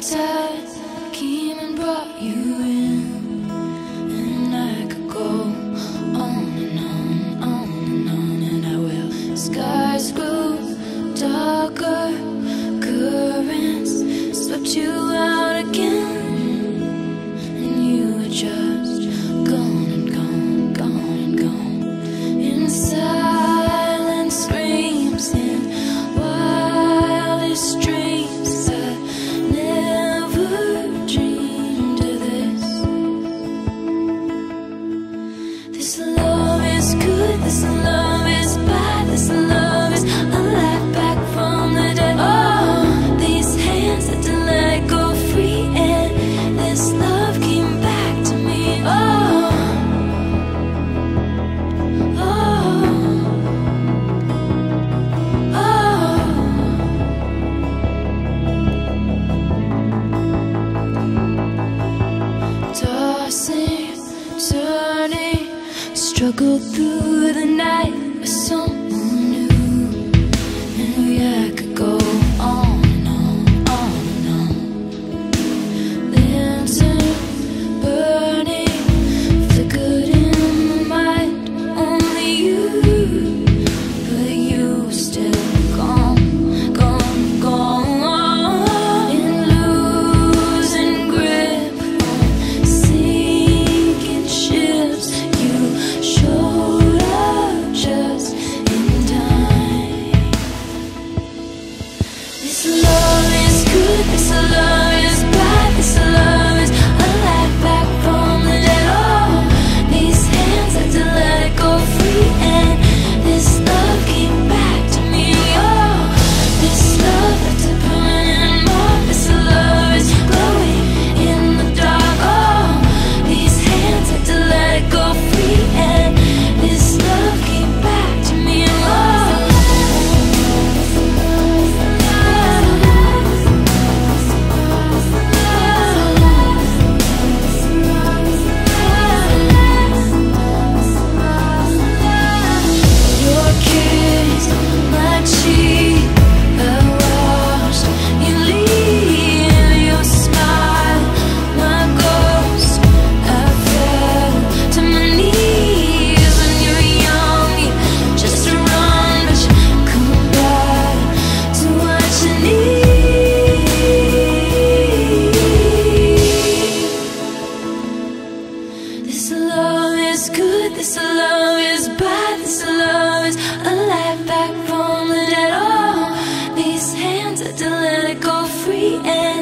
tide came and brought you in, and I could go on and on, on and on, and I will. Skies grew darker, currents swept you out again, and you were just gone and gone, gone and gone. In silent screams and wildest dreams, I never dreamed of this. This love is good, this love is bad, this love is alive back from the dead. Oh, these hands had to let go free, and this love came back to me. Oh, oh, oh. Tossing, turning, struggled through the night with someone new, and I could go on and on and on. Lantern burning, flickered in my mind, only you, but you were still gone, gone, gone. In losing grip on sinking ships, you showed up just in time. This love is good, this love is bad, this love is alive back from the dead. Oh, these hands had to let it go free, and this love came back to me. Oh, this love left a permanent mark, this love is glowing in the dark. Oh, these hands had to let it go free, and this love came back to me. Your kiss, my cheek, I watched you leave. Your smile, my ghost, I fell to my knees. When you're young, you just run, but you come back to what you need. This love is good, this love is bad, this love is alive back from the dead. Oh, these hands had to let it go free, and